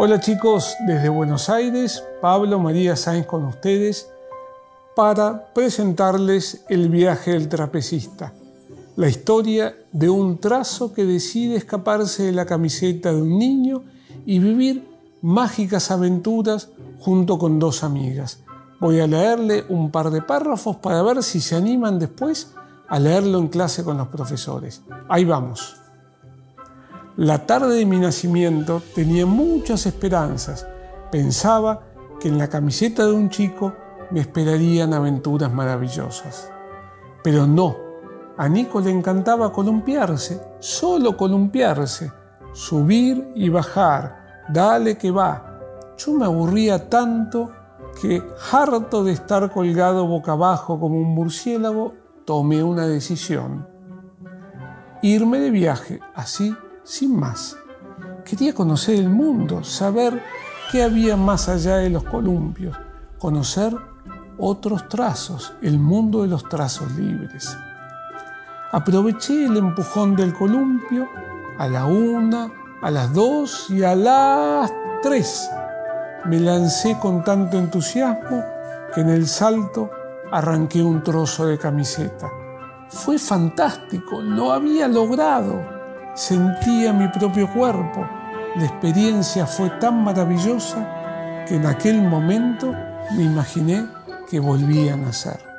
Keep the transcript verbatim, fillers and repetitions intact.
Hola chicos, desde Buenos Aires, Pablo María Sáenz con ustedes para presentarles el viaje del trapecista, la historia de un trazo que decide escaparse de la camiseta de un niño y vivir mágicas aventuras junto con dos amigas. Voy a leerle un par de párrafos para ver si se animan después a leerlo en clase con los profesores. Ahí vamos. La tarde de mi nacimiento tenía muchas esperanzas. Pensaba que en la camiseta de un chico me esperarían aventuras maravillosas. Pero no, a Nico le encantaba columpiarse, solo columpiarse, subir y bajar, dale que va. Yo me aburría tanto que, harto de estar colgado boca abajo como un murciélago, tomé una decisión. Irme de viaje, así, sin más. Quería conocer el mundo, saber qué había más allá de los columpios, conocer otros trazos, el mundo de los trazos libres. Aproveché el empujón del columpio a la una, a las dos y a las tres. Me lancé con tanto entusiasmo que en el salto arranqué un trozo de camiseta. Fue fantástico, lo había logrado. Sentía mi propio cuerpo. La experiencia fue tan maravillosa que en aquel momento me imaginé que volvía a nacer.